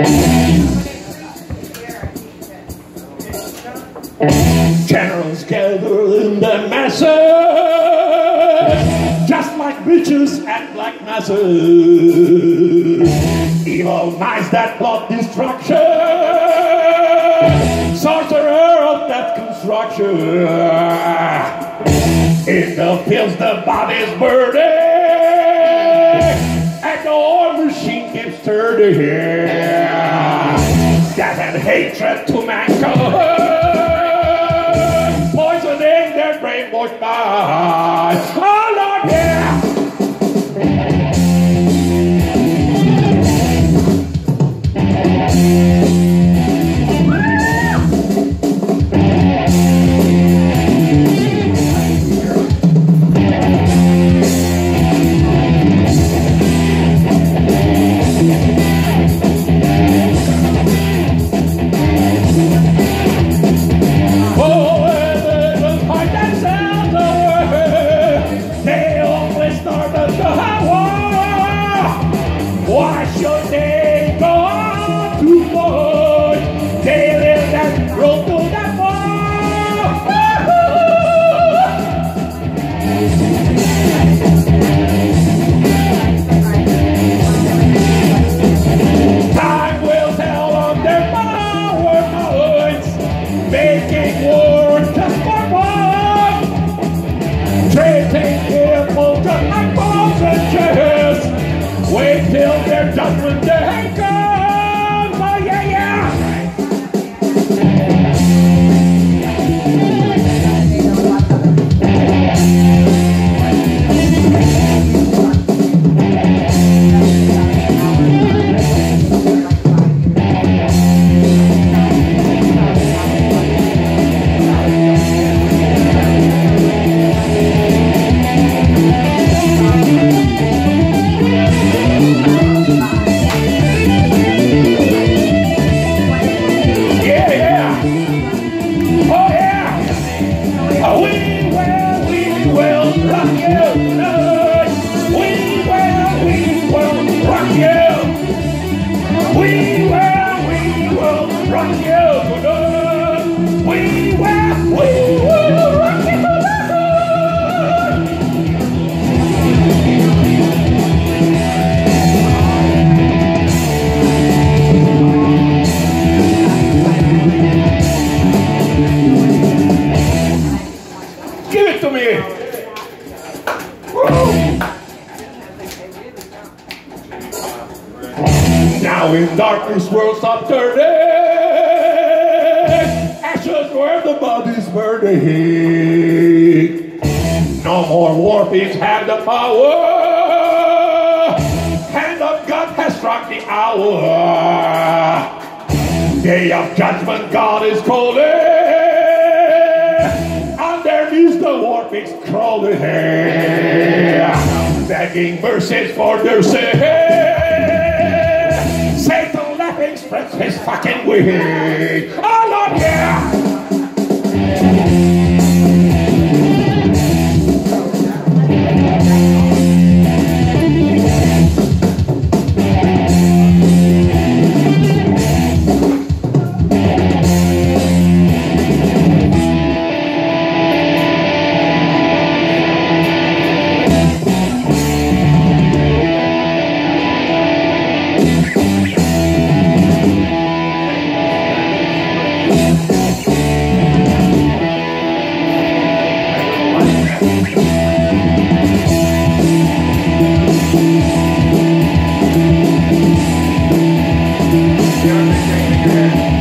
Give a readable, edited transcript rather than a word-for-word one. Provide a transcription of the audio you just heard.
Generals gather in the masses, just like bitches act like masses. Evil minds that plot destruction, sorcerer of that construction. In the fields the body's burning, and the war machine keeps turning. Death and hatred to mankind, poisoning their brainwashed minds. Oh Lord, yeah! Wait till their judgment day comes. Oh yeah, yeah. Give it to me! Woo. Now in darkness world stop turning, ashes where the bodies burning. No more war pigs have the power, hand of God has struck the hour. Day of judgment God is calling, there is the war pigs crawling, begging mercies for their sin. Satan laughing spreads his fucking wings. Oh Lord, yeah! Yeah.